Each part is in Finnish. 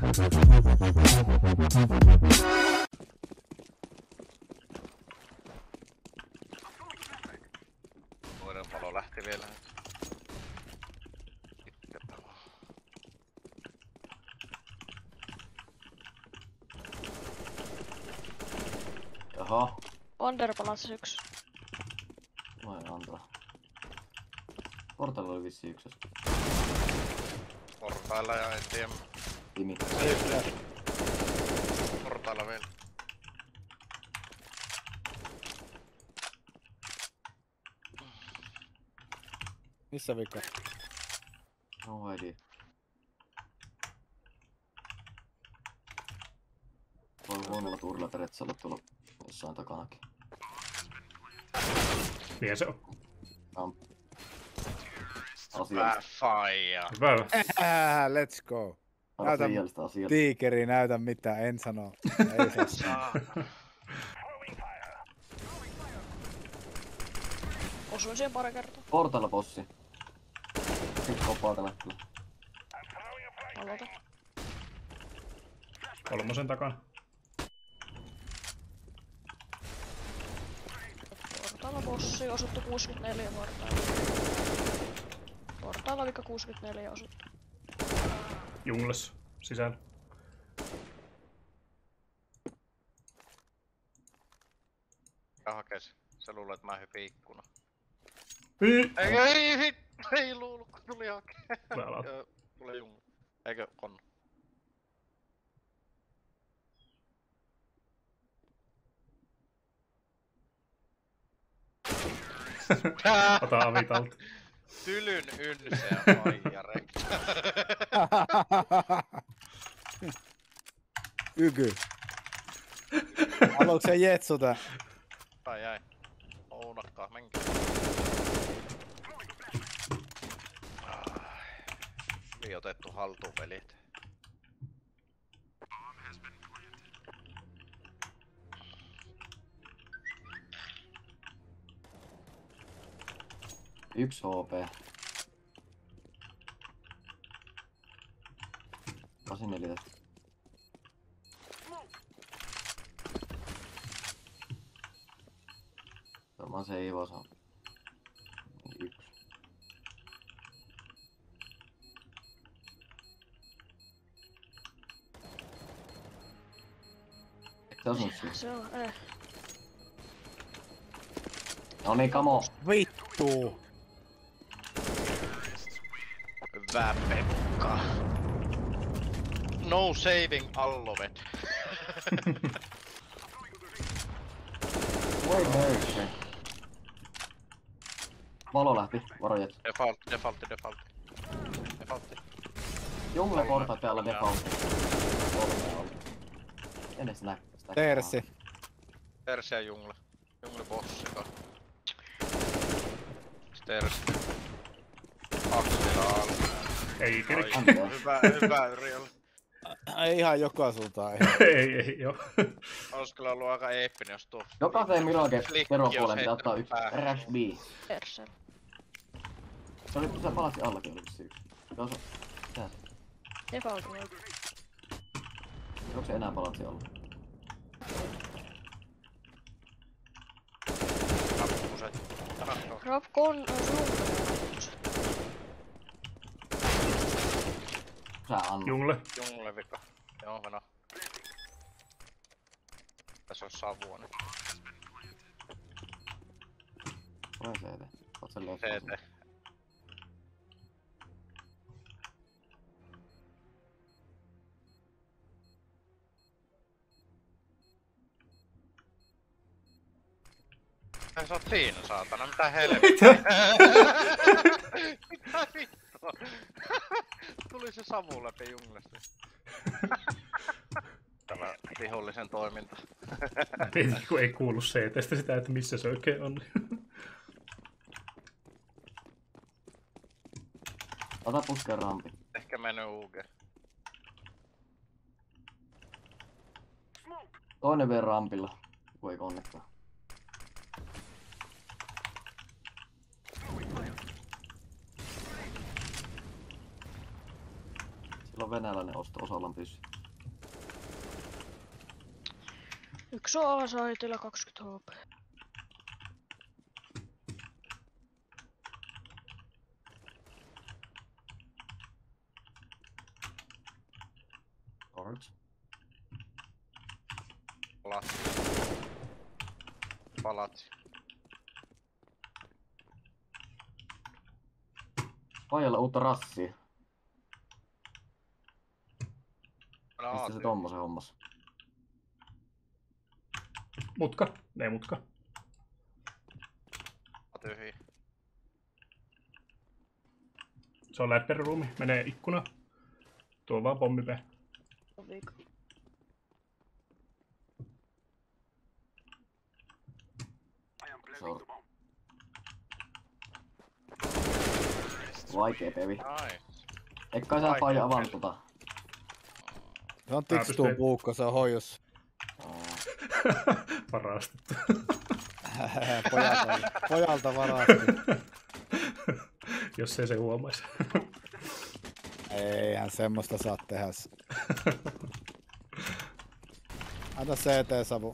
Toinen valo lähti vielä. Jaha. Wonderbalance 1. Noin antaa. Portalla oli vissiin ykkös. Portailla ja en tiedä. Timi. Portailla vielä. Missä vika? No idea. Voi huonolla tuurilla periaatteessa olla tuolla jossain takanakin. Niin se on. Hyvä faija. Hyvä. Let's go. Näytä tiikeri, näytä mitä, en sano. Ei saa. Osuin siihen pari kertaa. Portalla bossi. Sitten kopaa tällä kyllä. Aloita. Kolmosen takana. Portailla bossi, osuttu 64 portailla. Portailla vika 64 osuttu. Jungles sisällä. Ja hakes. Sä luulet, että mä hypin ikkuna. Ei luullut, kun tuli hakee. Tuli jungu. Eikö konno? Ota avitalta. Tylyn ynseä faijare. Yky. Haluatko sä jetsuta? Tai jäi. Ounakkaa, menkää. Hyvin otettu haltuun pelit. Yksi HP. 84. Varmaan se ei osaa. Yksi. Se on sun. Se on, No niin, kamo. Vittu. Hyvä Pekka. No saving Allovet. Voi mercy. Valo lähti, varojet. Defaultti. Jungle porta täällä defaultti. Edes näkyy. Tersi. Tersi ja jungle. Jungle bossika. Tersi. Aksela. Ei kiri. Hyvä Yrjällä. Ei ihan joka suuntaan. ei joo. Olis kyllä ollut aika eeppinen, jos tuo... Jokaiseen Mirage veropuoleen pitää ottaa yksi Rash B. Persel. Se oli, kun sä palasit allakin, oli vissiin yksi. Mitä se? Defaultin oikein. Onko se enää palatsi alla? Rob kon... Sä annat. Jungle vika. Joo, vena. Tässä on savua nyt. Ole CT. Oot sen leffaa. CT. Sä oot siinä, saatana. Mitä helvettiä? Mitä vittua? Tuli se savu läpi junglesta. Tämä vihollisen toiminta. Tietenkin kun ei kuulu CT:stä sitä, että missä se oikein on. Ota puskeen rampi. Ehkä mennyt UG. Toinen vielä rampilla. Voi konnektaa. Sulla on venäläinen osto osallan pyssy. Yksi on A-saitilla 20 HP. Orange. Palatsi. Pajalla uutta rassia. No, Mistä se tommosen hommas? Mutka. Ei mutka. Tyhjä. Se on läppärin ruumi. Menee ikkuna. Tuo on vaan pommipe. Sor. Vaikee pevi. Nice. Eikö kai sä Faija avannut tota? Se on tikstuun puukko, se on hoidossa. Varastettu. Pojalta varastettu. Jos ei se huomaisi. Eihän semmoista saa tehdä. Anna CT-savu.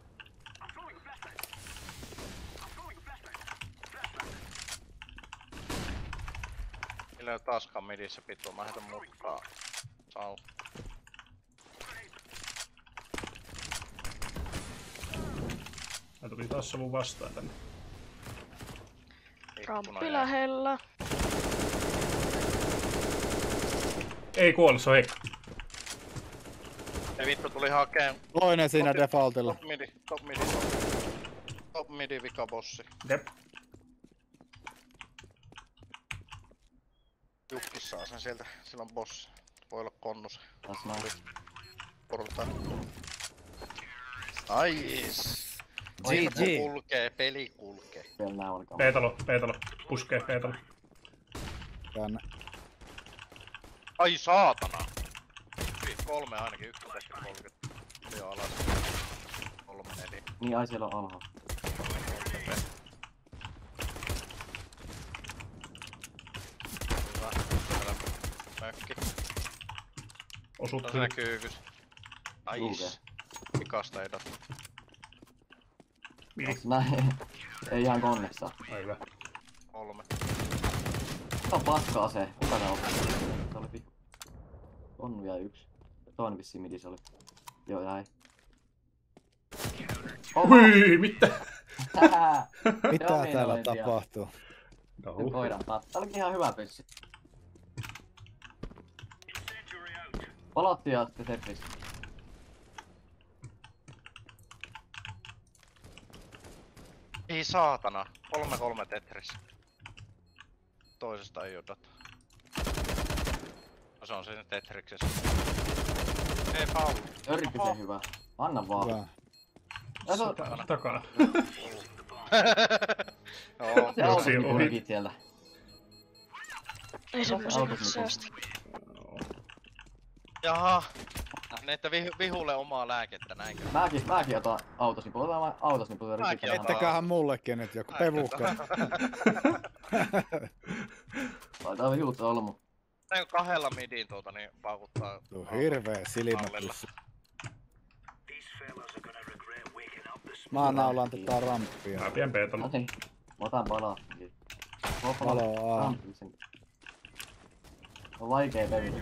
Millä ei oo taaskaan midissä pitua, mä heitän mutkaa. Sau. Mä tuli taas savun vastaan tänne. Ramppi lähellä. Ei kuole, se on heikko. Ei vittu tuli hakeen. Toinen siinä defaultilla. Top midi vikabossi. Jep. Jukki saa sen sieltä, sillä on bossi. Voi olla konnus. Tässä näin. Porta. Ais. GG. Kulkee, peli kulkee. Vielä nää alkaa. P-talo. Puskee P-talo. Tänne. Ai saatana! 3 ainakin, 1 tästä 30. Joo alas. 3, 4. Niin ai siellä on alhaalla. Hyvä. Mökki. Osut Tuossa näkyy ykkös. Ais. Pikasta ei data. Onks näin? Ei ihan konnessa. Ai hyvä. 3. Tää on paska ase. Kuka tää on? Se oli pikku. On vielä yksi. Toinen vissiin midi se oli. Joo jäi. Hui, mitä? Mitä täällä tapahtuu? Nyt voidaan taas. Tää olikin ihan hyvä pyssy. Palatti ja sitten Tetris. Ei saatana. 3-3 Tetris. Toisesta ei oo data. No se on siinä Tetriksessä. Ei Paul. Örkkisen hyvä. Anna vaan. Hyvä. Takana. Joo. Se auto ohi siellä. Ei semmosia säästä. Jaha. Näitä vihulle omaa lääkettä näinkö? Mäkin otan autosnipu. Otan vaan autosnipu. Etteköhän mullekin nyt joku pevukka. Taitaa vihut solmu. Näin 2 midin niin paukuttaa. Tuo hirveä silmäpyssy. Mä naulaan tätä ramppia. Mä pidän P-talo. No niin. Mä otan palaa. Valo A. On vaikee peli.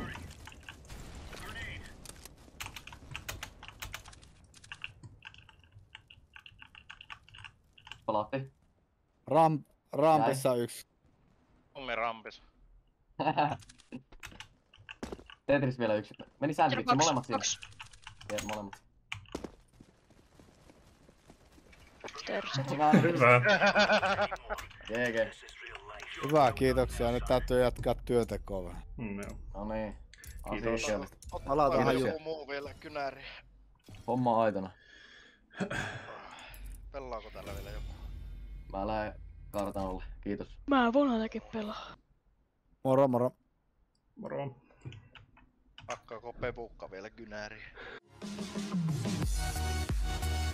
Palatti. Rampissa yksi. Kummi rampis. Tetris vielä yksi. Meni sandwichi, molemmat siinä. 2. Molemmat. Tersi. Hyvä. GG. Hyvä, kiitoksia. Nyt täytyy jatkaa työtekoa vähän. Joo. No niin. Kiitos. Asiallista. Palataan haju. Joku muu vielä kynäriin. Homma on aitona. Pelaako täällä vielä joku? Mä lähden kartanolle. Kiitos. Mä voin ainakin pelaa. Moro moro. Moro. Hakkaako pepukka vielä kynäriin?